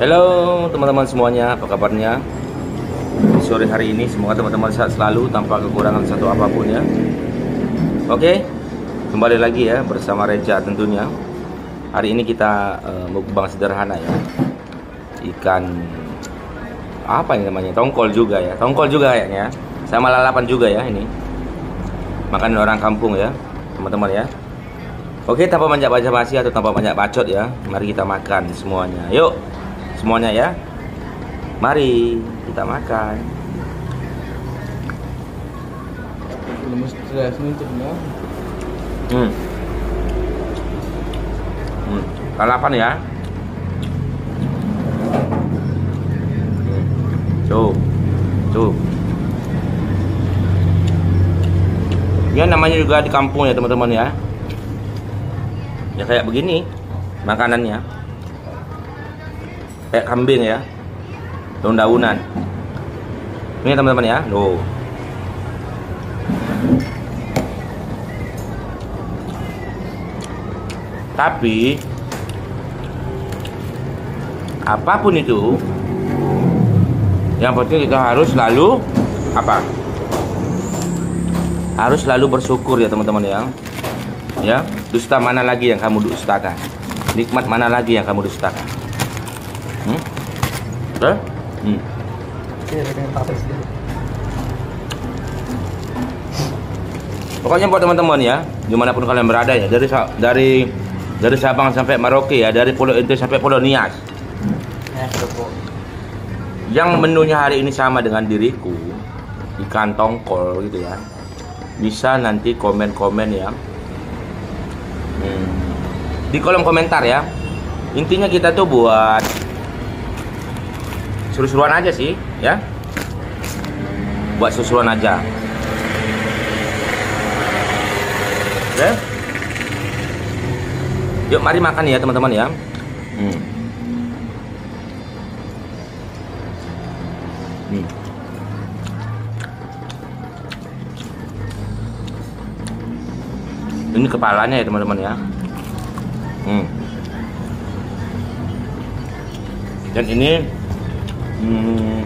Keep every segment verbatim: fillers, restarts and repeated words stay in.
Halo teman-teman semuanya, apa kabarnya? Sore hari ini semoga teman-teman sehat selalu tanpa kekurangan satu apapun ya. Oke, kembali lagi ya bersama Reja tentunya. Hari ini kita uh, mukbang sederhana ya. Ikan apa ini namanya? Tongkol juga ya. Tongkol juga kayaknya. Sama lalapan juga ya ini. Makanan orang kampung ya, teman-teman ya. Oke, tanpa banyak basa-basi atau tanpa banyak bacot ya, mari kita makan semuanya. Yuk, semuanya ya. Mari kita makan. Hmm. Hmm. Lalapan ya. Tuh, tuh. Ya namanya juga di kampung ya teman-teman ya. Ya kayak begini makanannya, kayak kambing ya, daun-daunan. Ini teman-teman ya, loh. Tapi apapun itu, yang penting kita harus selalu apa? Harus selalu bersyukur ya teman-teman ya. Ya, dusta mana lagi yang kamu dustakan? Nikmat mana lagi yang kamu dustakan? Hmm? Betul? Hmm. Pokoknya buat teman-teman ya, dimanapun kalian berada ya, dari dari dari Sabang sampai Merauke ya, dari Pulau Inti sampai Pulau Nias. Yang menunya hari ini sama dengan diriku, ikan tongkol gitu ya. Bisa nanti komen-komen ya. Hmm. Di kolom komentar ya. Intinya kita tuh buat seru-seruan aja sih ya. Buat seru-seruan aja. Oke. Yuk mari makan ya teman-teman ya. Hmm. Hmm. Ini kepalanya ya teman-teman ya. Hmm. Dan ini hmm,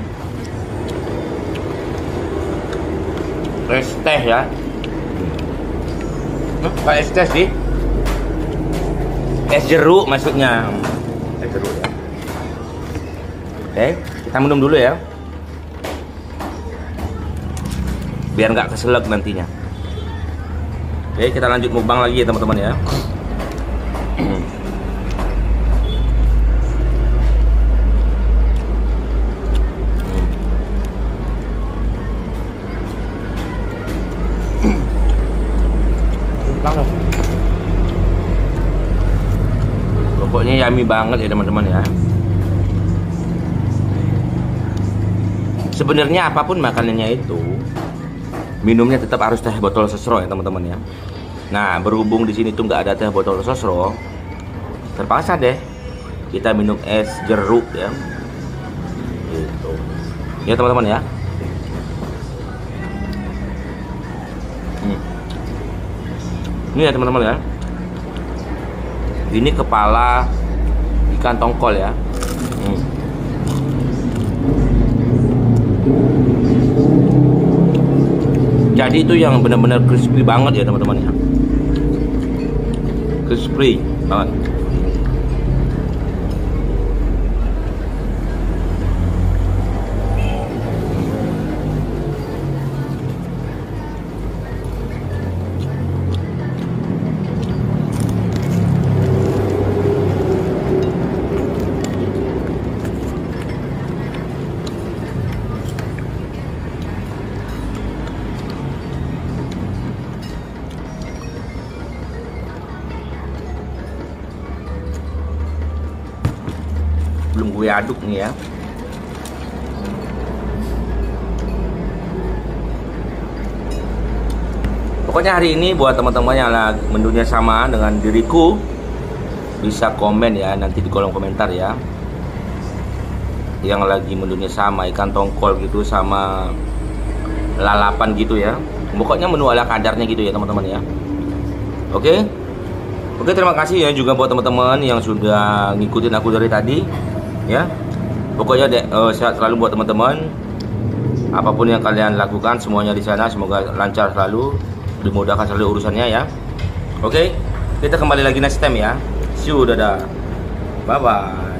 es teh ya. Hmm, Pak es teh sih. Es jeruk maksudnya. Es jeruk ya. Oke, kita minum dulu ya. Biar nggak keselak nantinya. Oke, kita lanjut mukbang lagi ya teman-teman ya. Pokoknya yummy banget ya teman-teman ya. Sebenarnya apapun makanannya itu, minumnya tetap harus teh botol sosro ya teman-teman ya. Nah, berhubung di sini tuh nggak ada teh botol sosro, terpaksa deh kita minum es jeruk ya. Gitu. Ya teman-teman ya. Hmm. Ini ya teman-teman ya. Ini kepala ikan tongkol ya. Hmm. Jadi itu yang benar-benar crispy banget ya teman-teman ya. Crispy banget. Belum gue aduk nih ya. Pokoknya hari ini buat teman-teman yang menunya sama dengan diriku, bisa komen ya nanti di kolom komentar ya. Yang lagi menunya sama ikan tongkol gitu sama lalapan gitu ya. Pokoknya menu ala kadarnya gitu ya teman-teman ya. Oke. Oke, terima kasih ya juga buat teman-teman yang sudah ngikutin aku dari tadi ya. Pokoknya de, uh, sehat selalu buat teman-teman. Apapun yang kalian lakukan semuanya di sana semoga lancar selalu, dimudahkan selalu urusannya ya. Oke, kita kembali lagi next time ya. See you, dadah. Bye bye.